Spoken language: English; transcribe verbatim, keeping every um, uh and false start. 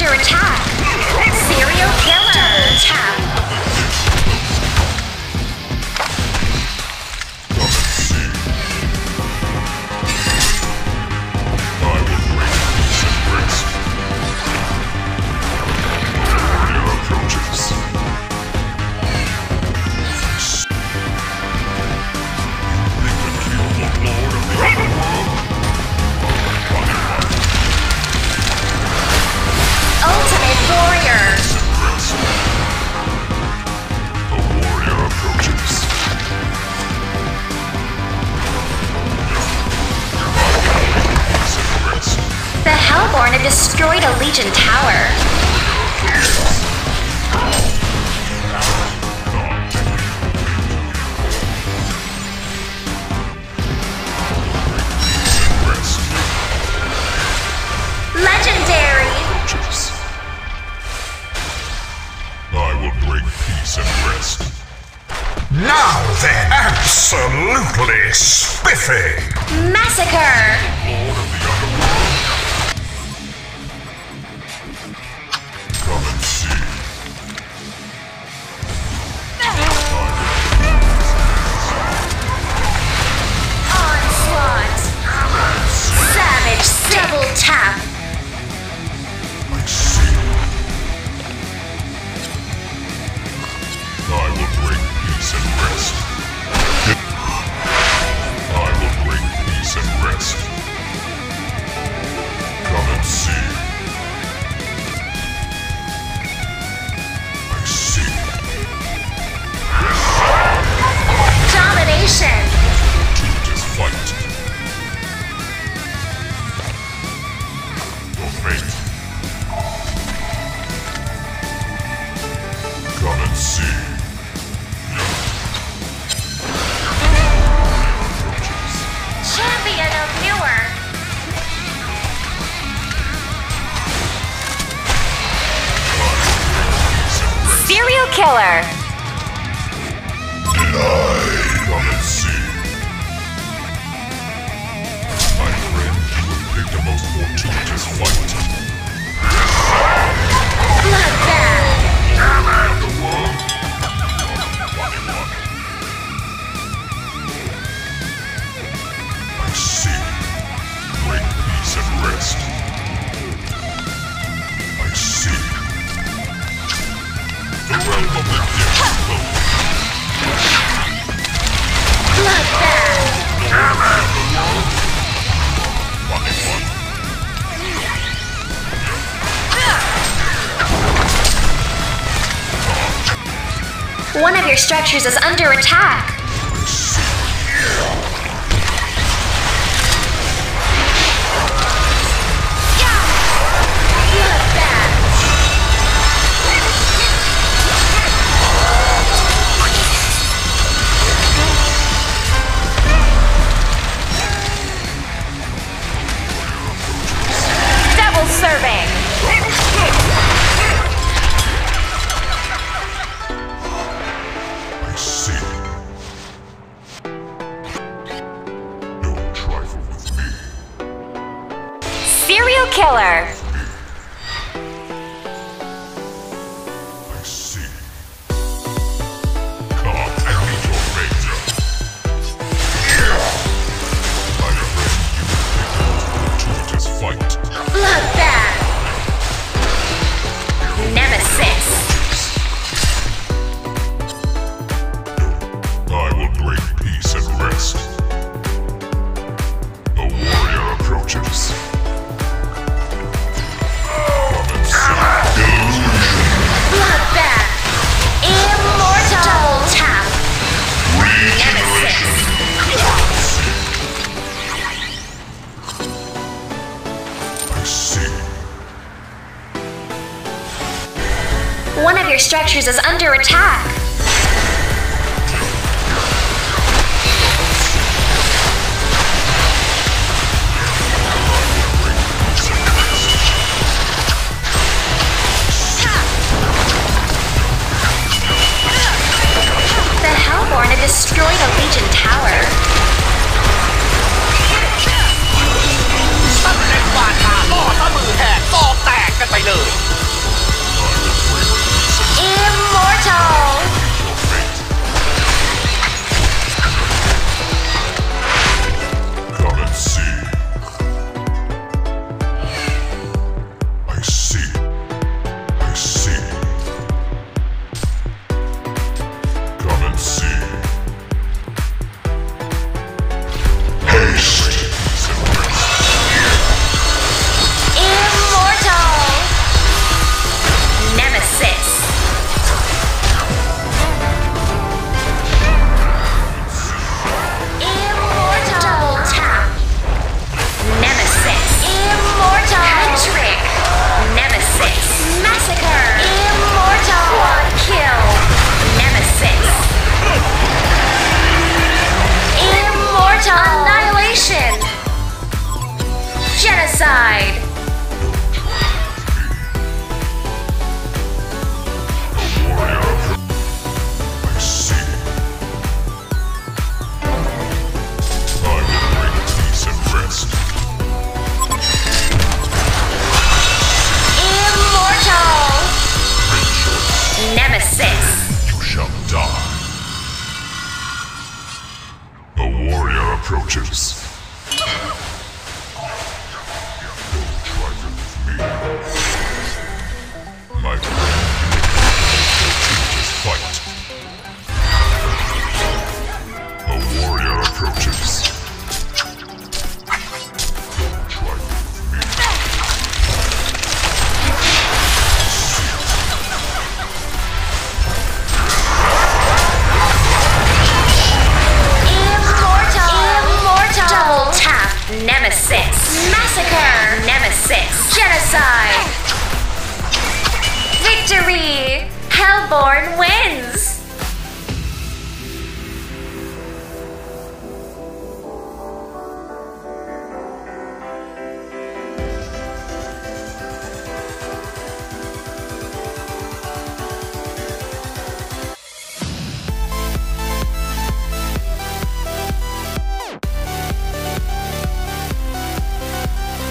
under attack. Serial killer. Double tap. Hellborn have destroyed a Legion tower. Legendary! I will bring peace and rest. Now then, absolutely spiffy! Massacre! Lord of the Underworld. Come and see. Onslaught! Savage double tap! I see. I will bring peace and rest. I will bring peace and rest. Come and see. I see. Domination! Fortuitous fight. Your fate. Come and see. Champion of Newark! Serial killer! Come and see. My friend, you have picked a most fortuitous fight. Bloodbath! I see. Bring peace and rest. I see. The realm of the dead is closed. Bloodbath! One of your structures is under attack. Double serving. I see. Don't trifle with me. Serial killer. I see. Come and meet your fate. My friend, you have picked a most fortuitous fight. Bloodbath. Nemesis. I will bring peace and rest. The warrior approaches. Come and see. Bloodbath. Immortal. Double tap. Nemesis. I see. One of your structures is under attack. The Hellborn have destroyed a Legion tower. ตั้งแต่กวาดขาล่อซะมือแหกซอกแตกกันไปเลย Iceborne wins!